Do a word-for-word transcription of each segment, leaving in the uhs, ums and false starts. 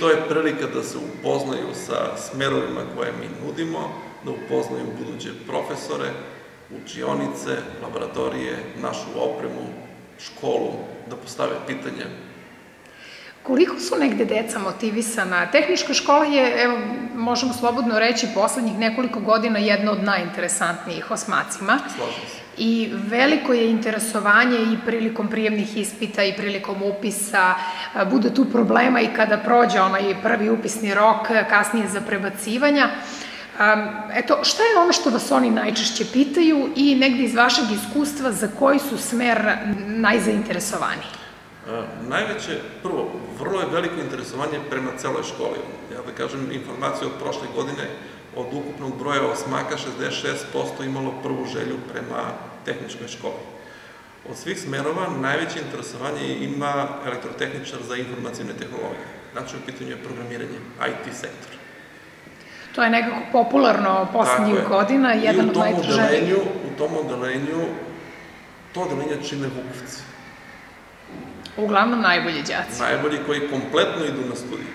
to je prilika da se upoznaju sa smerovima koje mi nudimo, da upoznaju buduće profesore, učionice, laboratorije, našu opremu, školu, da postave pitanje. Koliko su negde deca motivisana? Tehnička škola je, evo, možemo slobodno reći, poslednjih nekoliko godina jedna od najinteresantnijih osmacima. Slažem se. I veliko je interesovanje i prilikom prijemnih ispita i prilikom upisa. Bude tu problema i kada prođe onaj prvi upisni rok, kasnije za prebacivanja. Eto, šta je ono što vas oni najčešće pitaju i negde iz vašeg iskustva za koji su smer najzainteresovaniji? Najveće, prvo, vrlo je veliko interesovanje prema celoj školi. Ja da kažem, informaciju od prošle godine, od ukupnog broja osmaka, šezdeset šest posto imalo prvu želju prema tehničkoj školi. Od svih smerova najveće interesovanje ima elektrotehničar za informacijne tehnologije. Znači, u pitanju je programiranje, I T sektor. To je nekako popularno poslednjih godina, jedan od najtraženijih. U tom odelenju, to odelenje čine Vukovci. Uglavnom najbolji đaci. Najbolji koji kompletno idu na studiju.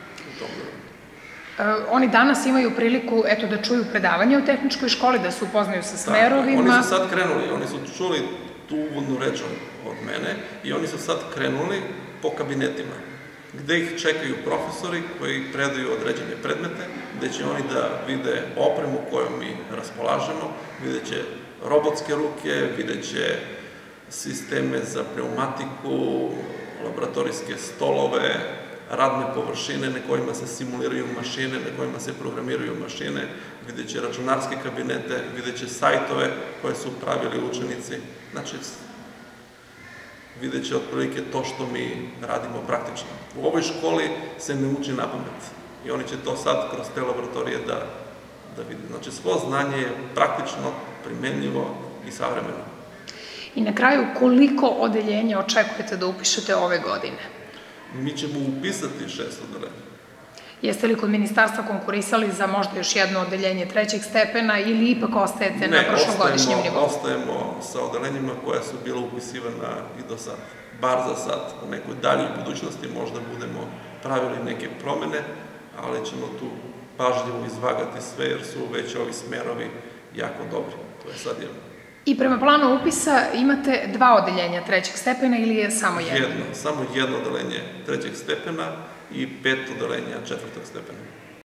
Oni danas imaju priliku, eto, da čuju predavanje u tehničkoj školi, da se upoznaju sa smerovima. Oni su sad krenuli, oni su čuli tu uvodnu reč od mene i oni su sad krenuli po kabinetima, gde ih čekaju profesori koji predaju određene predmete, gde će oni da vide opremu kojom mi raspolažemo, vidjet će robotske ruke, vidjet će sisteme za pneumatiku, laboratorijske stolove, radne površine na kojima se simuliraju mašine, na kojima se programiraju mašine, vidjet će računarske kabinete, vidjet će sajtove koje su pravili učenici. Znači, vidjet će otprilike to što mi radimo praktično. U ovoj školi se ne uči na pamet i oni će to sad kroz te laboratorije da vide. Znači, svo znanje je praktično, primenljivo i savremeno. I na kraju, koliko odeljenja očekujete da upišete ove godine? Mi ćemo upisati šest odeljenja. Jeste li kod ministarstva konkurisali za možda još jedno odeljenje trećeg stepena ili ipak ostajete na prošlogodišnjem nivou? Ne, ostajemo sa odelenjima koja su bila upisivana i do sad. Bar za sad. U nekoj daljoj budućnosti možda budemo pravili neke promene, ali ćemo tu pažljivo izvagati sve jer su već ovi smerovi jako dobri. To je sad jedno. I prema planu upisa imate dva odeljenja trećeg stepena ili je samo jedno? Jedno, samo jedno odeljenje trećeg stepena i pet odeljenja četvrtog stepena.